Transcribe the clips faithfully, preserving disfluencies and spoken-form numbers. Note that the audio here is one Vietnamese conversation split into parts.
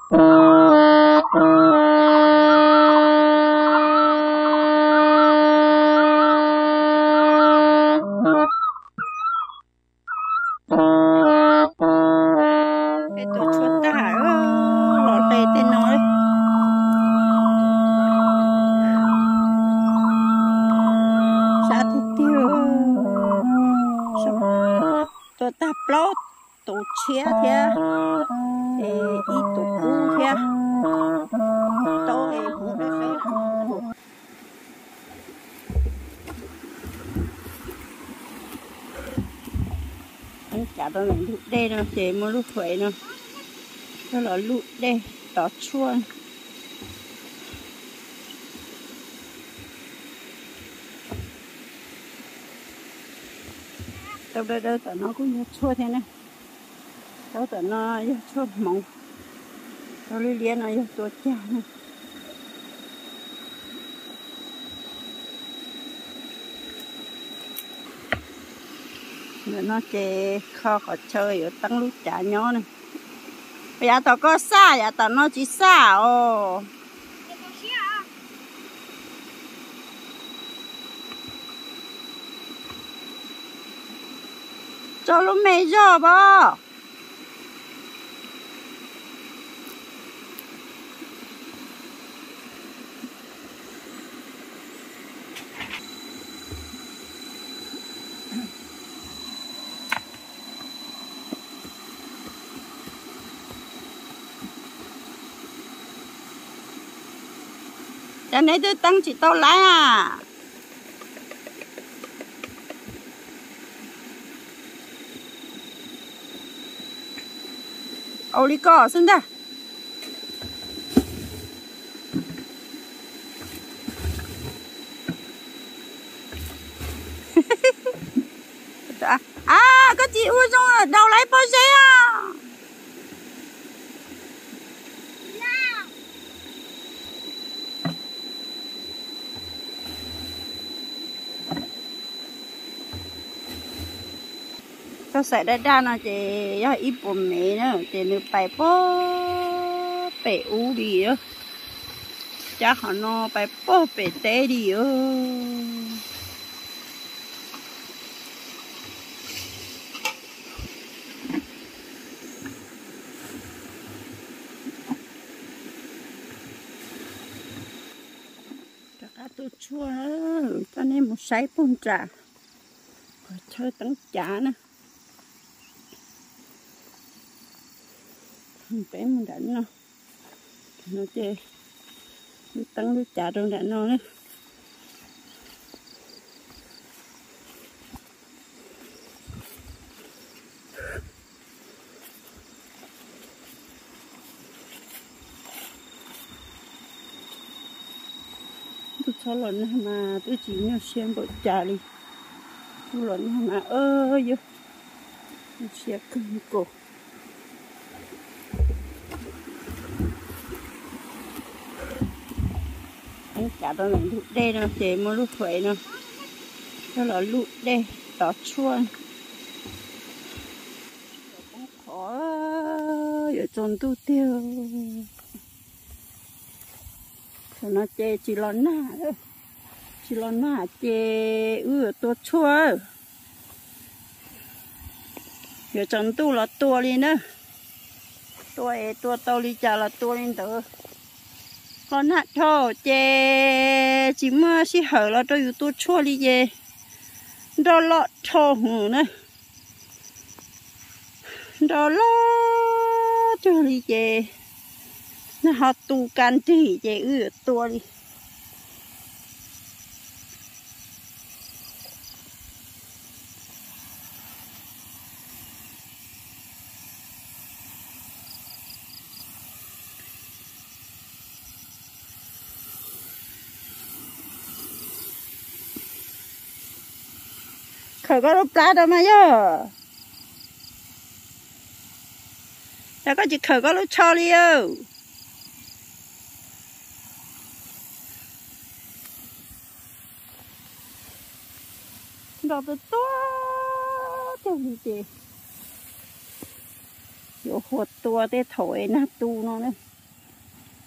chia thia thì ít tụ cú thia tôi cũng được rồi cả đó là lụt đê nó chế mà lụt vậy nó đó là lụt đê đỏ chua đâu đâu đâu tao nó cũng chua thế này đâu tao nó chua mỏng đâu lấy liền nó chua chả này nó chơi kho khó chơi ở tăng lúc chả nhó này bây giờ tao có xa giờ tao nó chỉ xa ồ cho lúc mày rồi bò cái này tôi tăng chỉ tao lái à ô đi cỏ xin ra à có chị ui trong đầu lấy bao giấy à tôi sẽ đã ra nó chỉ do ít bùn mẹ nữa chỉ được bài bó bể u đi nữa chắc họ nó bài bó bể té đi nữa chắc tôi chua cho nên một sấy bún trà rồi chơi tấn chả nữa bé mình đánh nó nó chơi nó tăng nó chả trong đánh nó đấy tôi cho lần mà tôi chỉ nhau xem bộ chả đi lần mà ơ vô xe cưng cổ cả đó là lụt đê nó chế mà lụt vậy nó đó là lụt đê đỏ chua cũng khó ở trong tu tiêu cho nó chế chỉ lon nà chỉ lon nà chế ư tua chua ở trong tu là tua đi nữa tua tua tao đi chả là tua lên tử con hạt thô chè chỉ mà chỉ hở là tôi tôi chua đi chè đó lọt thô hử nữa đó lọt chua đi chè nó họ tu can thì chè ư tua đi khởi có lúc lá đâu mà nhớ đã có chỉ khởi có lúc cho đi ơ đó tôi to cho gì chị vô hột tua để thổi nát tu nó nữa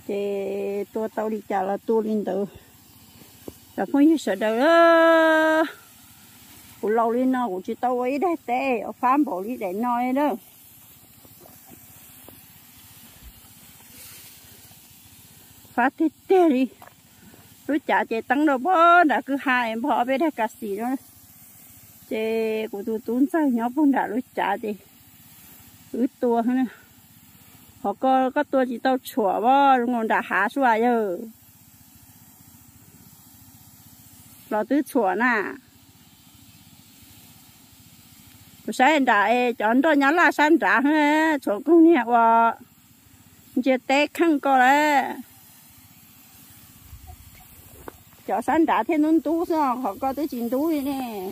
chế tua tàu đi chả là tua linh tử là không như sợ đâu đó của lâu lên nó của chị tàu ấy đây tê ở phám bỏ đi để nói đó phát thế tê đi tôi chả chế tăng đâu bó đã cứ hai em bỏ bên đây cả xì đó chế của tôi tốn sao nhóc không đã tôi chả chế ứ tua nữa họ có có tua chỉ tao chùa bó ngon đã há xuống rồi lo tứ chùa nè tôi sáng đã chọn cho nhớ là sáng đã hết chỗ công nghiệp và chế tết khăn co đấy cho sáng đã thêm nón tú sao họ có tới chín tú nè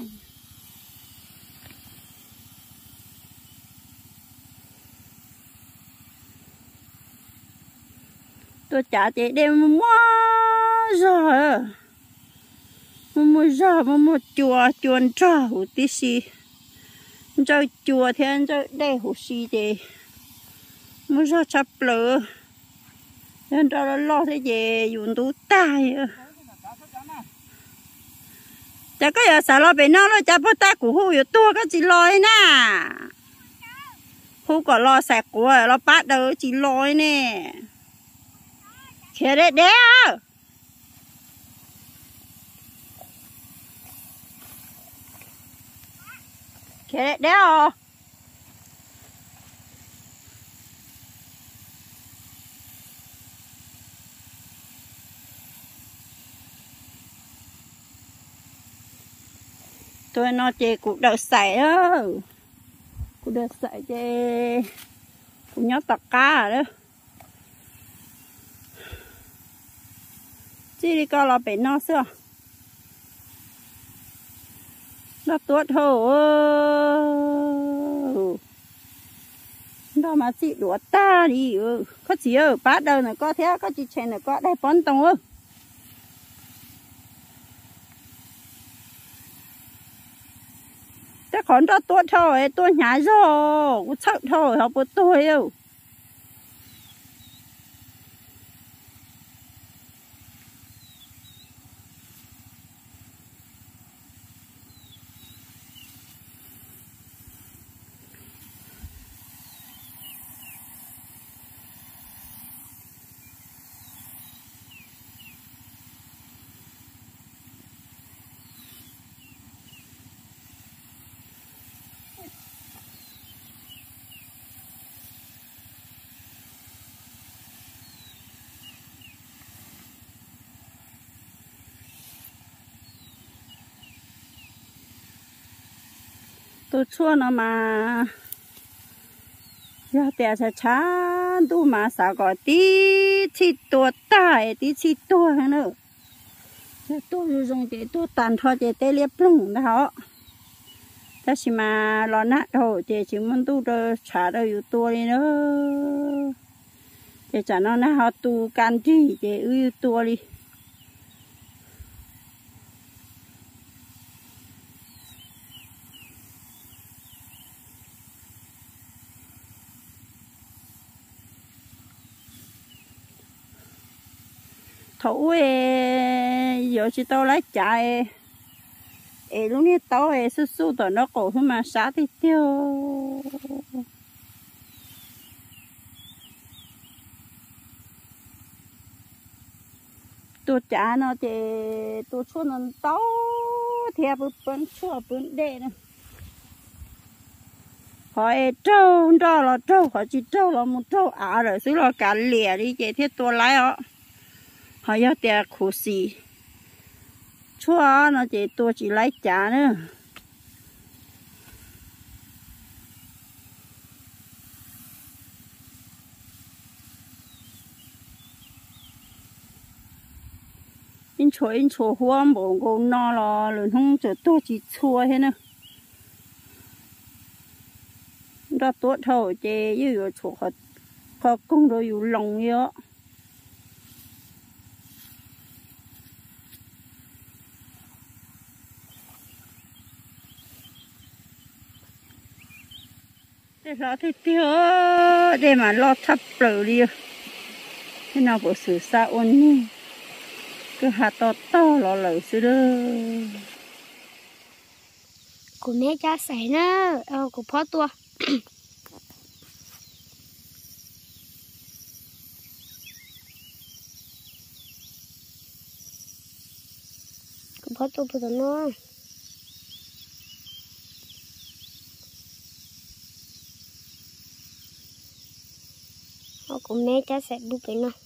tôi trả chị đem mua rồi mua rồi mua chùa chuồn trà hủ tí xì cho chùa thiên cho đây hủ xì thì mua rồi chắp lửa nên cho nó lo thế gì dùng tú tai chả có giờ xả lo bên nó nó chả bắt ta của húอยู่ตัวก็chỉ lôi nè hú có lo sạch của lo bắt đầu chỉ lôi nè kia đấy đéo kia đấy đéo tôi nó chơi cụ đợt sải đó cụ đợt sải chơi cụ nhóc tạc cá đó chỉ đi coi là bị nó xưa nó tốt thôi đó mà chị đuổi ta đi ừ có chỉ ở bắt đầu này có thế có chị chèn này có đây bón tông ơ cái con đó tốt thôi tôi nhảy rồi cũng sợ thôi học một tôi đâu tôi chua nó mà ra tiền sẽ chán tu mà sao có tí chi tua tai tí chi tua nữa tôi dùng cái tôi tàn thôi cái tê liệp lủng đó ta chỉ mà lo nát thôi chỉ chỉ muốn tu được trả đượcอยู่ตัวđi nữa chỉ trả nó nát họ tu can chi chỉ ưตัวđi thủ ấy giờ chỉ tao lấy chạy ấy lúc này tao ấy su su tao nó cổ không mà sát thì tiêu tôi trả nó thì tôi chua nó tao theo bên chua bên đây nè hỏi trâu đó là trâu hỏi chỉ trâu là một trâu à rồi xíu là cả lẻ đi vậy thế tôi lấy họ họ yêu tiền khổ xì chúa nó chỉ tôi chỉ lấy trả nữa in chúa in chúa hoa bộ con nó là lần không chỉ tôi chỉ chúa hết nữa đó tốt thôi chứ yêu chúa họ họ cũng rồi yêu lòng yêu để lo thì tiêu để mà lo thắp lửa đi thế nào bộ sử xa ôn nhi cứ hạt to to lò lẩu xứ đơ của mẹ cha sấy nữa ờ củaพ่อตัวcủaพ่อตัวไปตัวนู้นเอาcủa mẹ cha sấy bút cái nào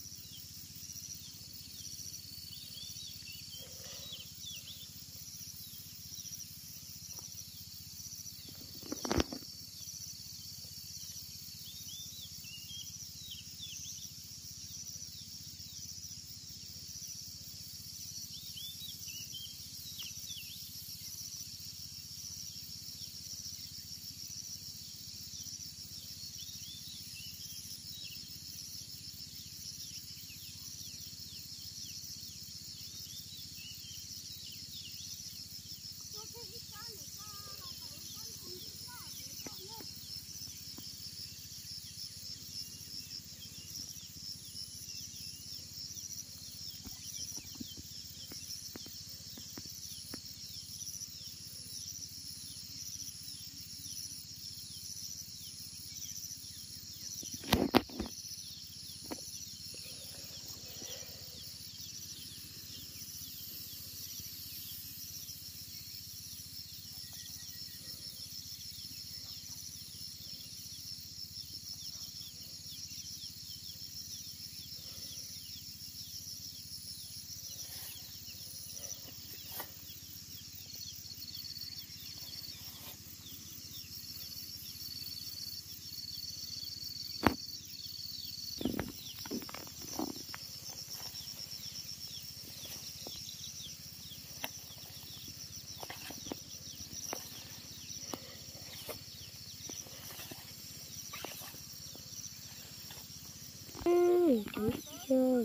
đúng chưa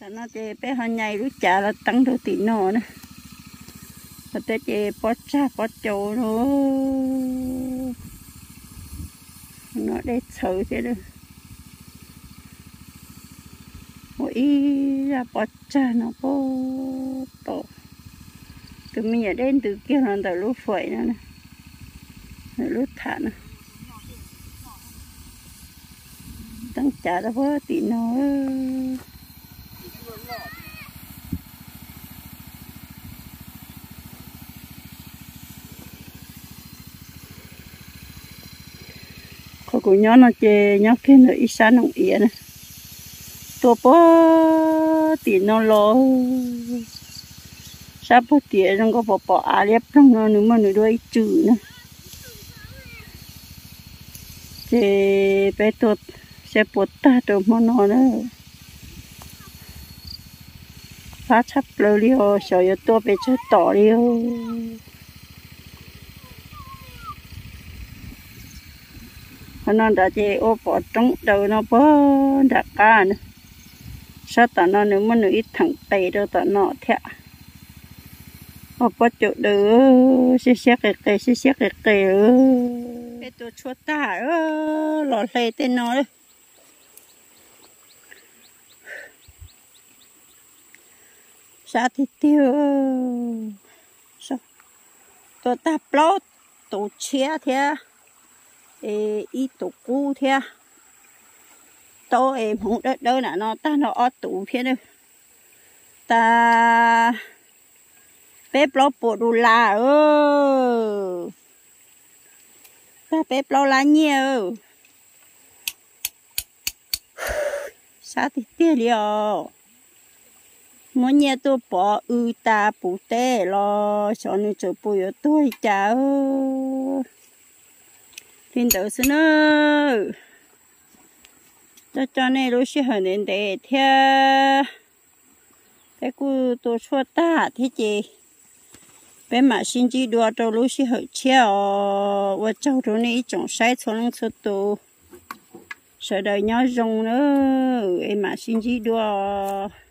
nó chơi bé họ nhảy lúc chả là tăng đồ tí nọ nữa và tới chơi bó cha bó trâu nó nó để sợ thế đó mỗi ra bó cha nó bó tổ từ mình ở đến từ kia là từ lúc phơi nữa nè lúc thả nữa tăng chả đó bó tí nọ có cô nhớ nó chơi nhớ cái nữa ít sáng nông yến này tua bó tí nó lo sao bó tí nó có bỏ bỏ à liếp trong nó nữa mà nữa đôi chữ nữa chơi bé tuột sẽ bột ta được mà nó nữa phá chấp lơ đi hồ sợ yo tua bé chơi tỏ đi hồ nó đã chơi ô bỏ trong đầu nó bó đã cá nữa sao tao nó nếu mà nữa ít thằng tây đâu tao nó thế ô bỏ chỗ đó xí xí cái cái xí xí cái cái cáiตัวchua ta ơ lọt lê tên nó đấy sao thì tiêu saoตัวta plot tổ chia thế ê ít tổ cũ thế tổ em không đỡ đỡ là nó ta nó ở tủ phía nữa ta bếp lo bộ đồ là ơ ta bếp lo là nhiều sao thì tiếc liều mỗi nhà tôi bỏ ư ta bù tê lo cho nên chỗ bù yo tôi chào tin tưởng xin ơi cho cho nên lúc xưa hồi đến để theo cái cô tôi xua ta thế chị bé mà xin chỉ đua cho lúc xưa hồi chiều và cháu rồi này trồng sai cho nó số tu sợ đời nhau rong nữa em mà xin chỉ đua